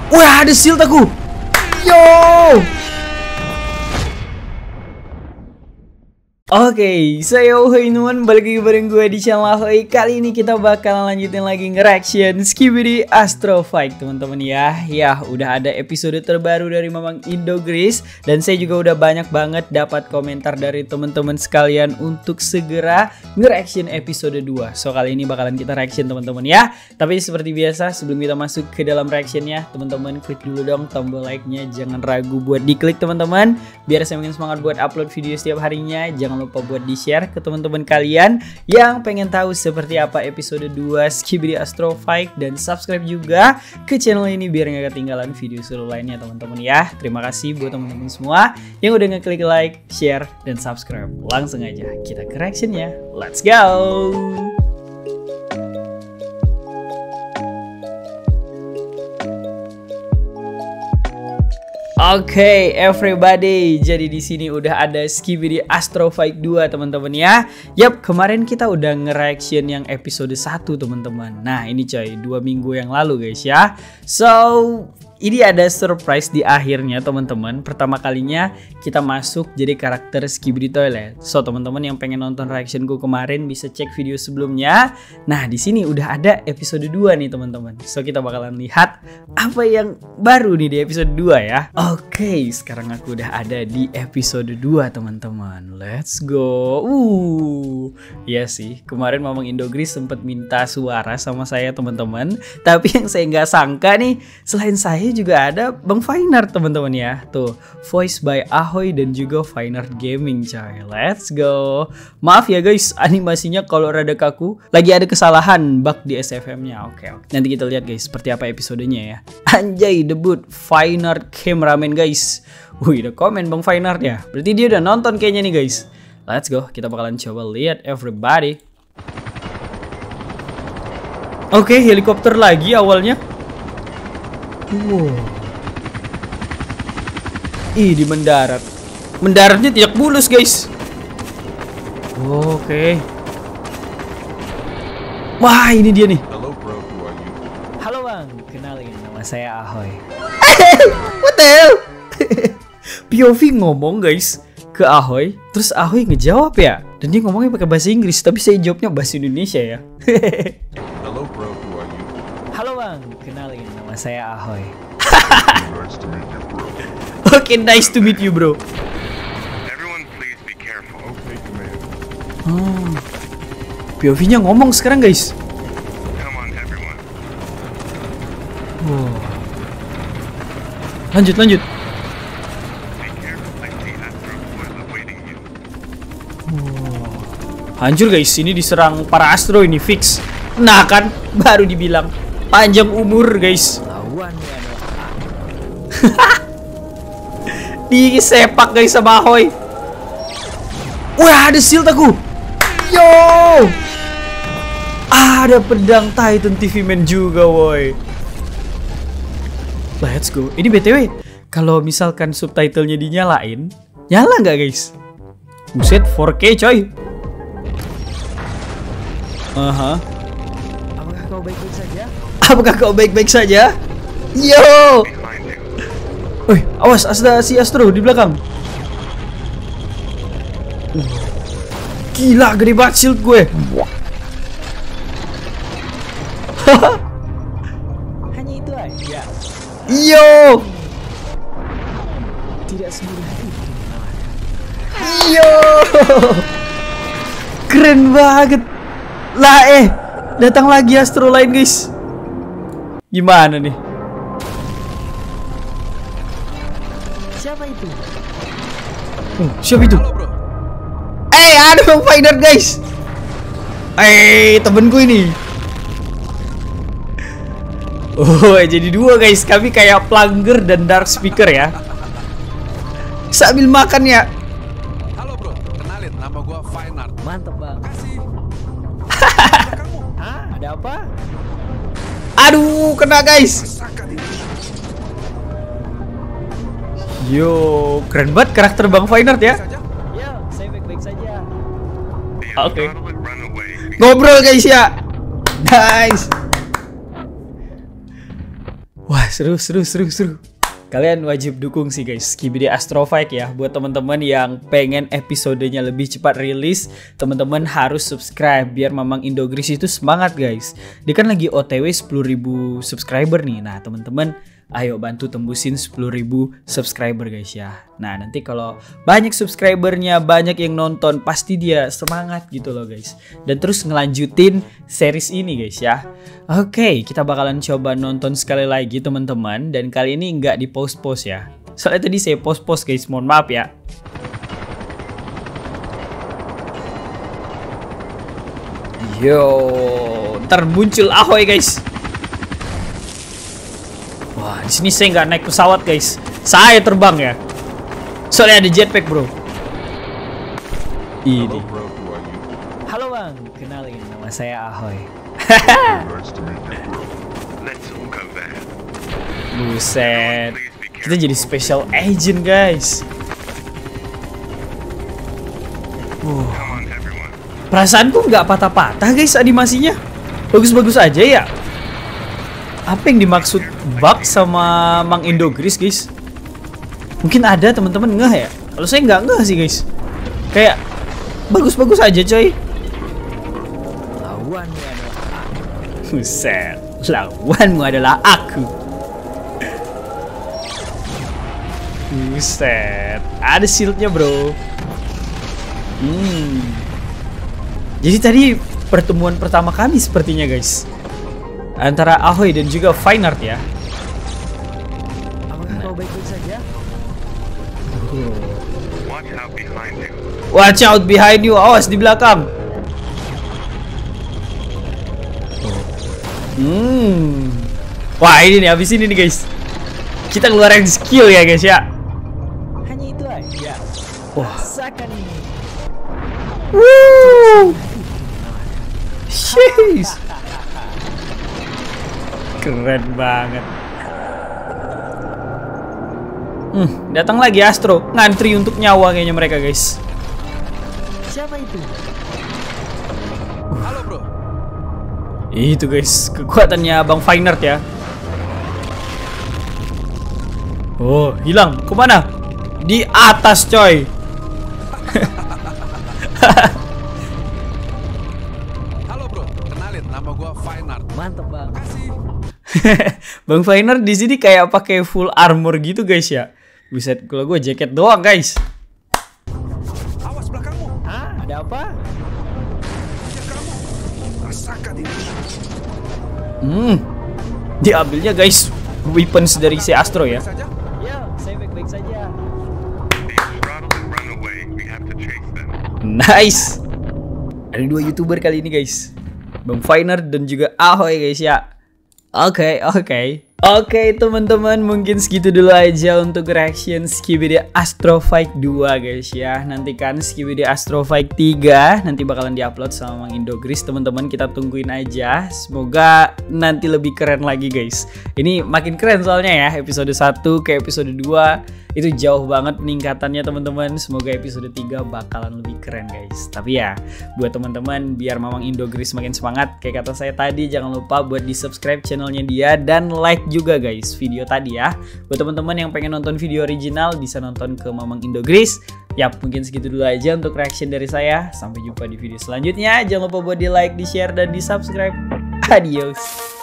Wah, ada shield aku. Yo. Oke, saya Ohoinuan, balik lagi bareng gue di channel Ahoy. Kali ini kita bakalan lanjutin lagi nge-reaction Skibidi Astro Fight, teman-teman ya. Ya, udah ada episode terbaru dari Mamang Indogris. Dan saya juga udah banyak banget dapat komentar dari teman-teman sekalian untuk segera nge-reaction episode 2. So, kali ini bakalan kita reaction, teman-teman ya. Tapi seperti biasa, sebelum kita masuk ke dalam reactionnya, teman-teman klik dulu dong tombol like-nya. Jangan ragu buat diklik, teman-teman. Biar saya makin semangat buat upload video setiap harinya. Jangan lupa buat di-share ke teman-teman kalian yang pengen tahu seperti apa episode 2 Skibidi Astro Fight, dan subscribe juga ke channel ini biar nggak ketinggalan video seru lainnya, teman-teman ya. Terima kasih buat teman-teman semua yang udah ngeklik like, share, dan subscribe. Langsung aja kita ke reactionnya. Let's go! Oke, everybody. Jadi di sini udah ada Skibidi Astro Fight 2, teman-teman ya. Yap, kemarin kita udah nge-reaction yang episode 1, teman-teman. Nah, ini coy, 2 minggu yang lalu guys ya. So, ini ada surprise di akhirnya, teman-teman. Pertama kalinya kita masuk jadi karakter Skibidi Toilet. So, teman-teman yang pengen nonton reactionku kemarin bisa cek video sebelumnya. Nah, di sini udah ada episode 2 nih, teman-teman. So, kita bakalan lihat apa yang baru nih di episode 2 ya. Oke, sekarang aku udah ada di episode 2, teman-teman. Let's go. Iya sih, kemarin Mamang Indogris sempat minta suara sama saya, teman-teman. Tapi yang saya nggak sangka nih, selain saya juga ada Bang Fainar, teman-teman ya. Tuh, voice by Ahoy dan juga Fainar Gaming coy. Let's go. Maaf ya guys, animasinya kalau rada kaku. Lagi ada kesalahan bug di SFM-nya. Oke. Nanti kita lihat guys seperti apa episodenya ya. Anjay, debut Fainar Cameraman guys. Wih, udah komen Bang Fainar ya. Berarti dia udah nonton kayaknya nih guys. Let's go, kita bakalan coba lihat everybody. Oke, helikopter lagi awalnya. Wow. Ih, di mendarat. Mendaratnya tidak mulus guys. Oke. Wah, ini dia nih. Halo bang, kenalin nama saya Ahoy. What the hell? POV ngomong guys ke Ahoy, terus Ahoy ngejawab ya. Dan dia ngomongnya pakai bahasa Inggris, tapi saya jawabnya bahasa Indonesia ya. Halo bang, kenalin nama saya Ahoy. Oke, nice to meet you bro. POV-nya ngomong sekarang guys. Wow. Lanjut. Hancur guys, ini diserang para astro ini fix. Nah kan, baru dibilang panjang umur guys. Lawannya adalah disepak guys sama Ahoy. Wah, ada shield aku. Yo, ada pedang Titan TV Man juga woi. Let's go. Ini BTW, kalau misalkan subtitlenya dinyalain, nyala nggak guys? Buset, 4K coy. Apakah kau baik-baik saja? Apakah kau baik-baik saja? Yo. Woi, awas, ada si Astro di belakang. Gila, gede banget shield gue. Hanya itu aja. Yo. Tidak semudah itu. Yo. Keren banget. Lah datang lagi Astro lain guys. Gimana nih? Siapa itu? Siapa itu? Halo, bro. Ada Bang Fainar guys. Temenku ini. Oh, jadi dua guys. Kami kayak Plunger dan Dark Speaker ya. Sambil makan ya. Halo bro, kenalin nama gua Fainar. Mantap bang. Kasih. Ada apa? Aduh, kena guys. Yo, keren banget karakter Bang Fainar ya. Ya, saya baik-baik saja. Oke. Ngobrol guys ya. Nice. Wah, seru. Kalian wajib dukung sih guys Skibidi Astrofight ya. Buat teman-teman yang pengen episodenya lebih cepat rilis, teman-teman harus subscribe biar Mamang Indogris itu semangat guys. Dia kan lagi OTW 10.000 subscriber nih. Nah, teman-teman ayo bantu tembusin 10.000 subscriber guys ya. Nah, nanti kalau banyak subscribernya, banyak yang nonton, pasti dia semangat gitu loh guys. Dan terus ngelanjutin series ini guys ya. Oke, kita bakalan coba nonton sekali lagi teman-teman. Dan kali ini nggak di post-post ya. Soalnya tadi saya post-post guys, mohon maaf ya. Yo, ntar muncul ahoy guys. Wah, di sini saya nggak naik pesawat guys, saya terbang ya. Soalnya ada jetpack bro. Ini. Halo bang, kenalin nama saya Ahoy. Buset, kita jadi special agent guys. Perasaanku nggak patah-patah guys animasinya, bagus-bagus aja ya. Apa yang dimaksud bug sama Mang Indogris guys? Mungkin ada teman-teman ngeh ya. Kalau saya nggak ngeh sih guys. Kayak bagus-bagus aja coy. Lawanmu adalah aku. Buset, lawanmu adalah aku. Buset, ada shieldnya bro. Jadi tadi pertemuan pertama kami sepertinya guys, antara Ahoy dan juga Fine Art ya. Apakah kau baik-baik saja? Watch out behind you. Awas di belakang. Wah ini nih, habis ini nih guys, kita keluarin skill ya guys ya. Hanya itu aja. Wah. Rasakan ini. Sheesh. Keren banget. Datang lagi Astro, ngantri untuk nyawa kayaknya mereka guys. Siapa itu? Halo bro. Itu guys, kekuatannya Bang Fine Art ya. Oh, hilang. Kemana? Di atas coy. Halo bro, kenalin nama gua Fine Art. Mantap bang. Kasih. Bang Fine Art di sini kayak pakai full armor gitu guys ya. Buset, kalau gue jaket doang guys. Awas belakangmu. Ah, ada apa? Ya kamu. Rasakan ini. Diambilnya guys weapons dari si Astro ya. Saja. Ya, saya baik-baik saja. Nice. Ada 2 YouTuber kali ini guys, Bang Fine Art dan juga Ahoy guys ya. Oke teman-teman, mungkin segitu dulu aja untuk reaction Skibidi Astrofight 2 guys ya. Nantikan Skibidi Astrofight 3 nanti bakalan diupload sama Mang Indogris. Teman-teman kita tungguin aja. Semoga nanti lebih keren lagi guys. Ini makin keren soalnya ya, episode 1 ke episode 2 itu jauh banget peningkatannya teman-teman. Semoga episode 3 bakalan lebih keren guys. Tapi ya buat teman-teman biar Mamang Indogris makin semangat, kayak kata saya tadi, jangan lupa buat di subscribe channelnya dia dan like juga guys video tadi ya. Buat teman-teman yang pengen nonton video original bisa nonton ke Mamang Indogris. Yap, mungkin segitu dulu aja untuk reaction dari saya. Sampai jumpa di video selanjutnya. Jangan lupa buat di like, di share, dan di subscribe. Adios.